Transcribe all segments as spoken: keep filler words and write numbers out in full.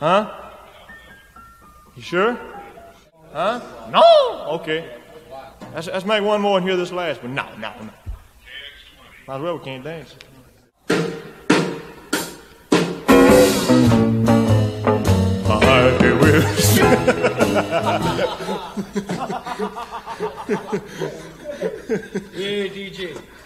Huh? You sure? Huh? No? Okay. Let's, let's make one more and hear this last one. No, no, no. Might as well we can't dance. I wish. Yeah, D J.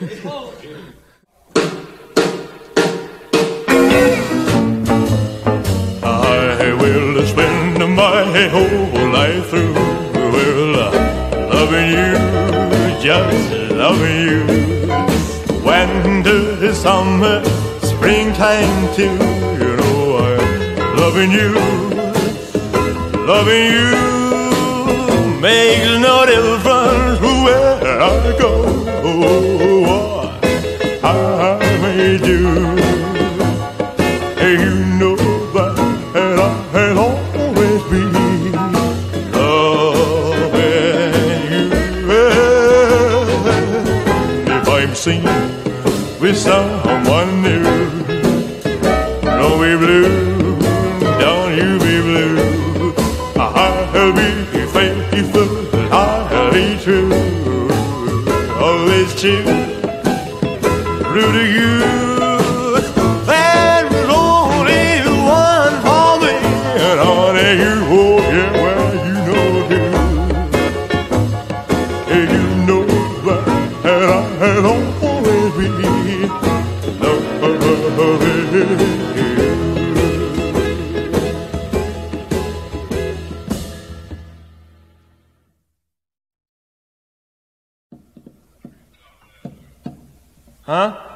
I will spend my whole life through, well, loving you, just loving you. Winter, summer, springtime too, you know I'm loving you, loving you. Makes no difference where I go, what I may do. You know that I'll always be loving you. If I'm seen with someone new, don't be blue, don't you be blue. I'll be faithful, I'll be true, always true, true to you. There's only one for me, and only you, oh yeah, well you know you, and you know that I'll always be loving you. Huh?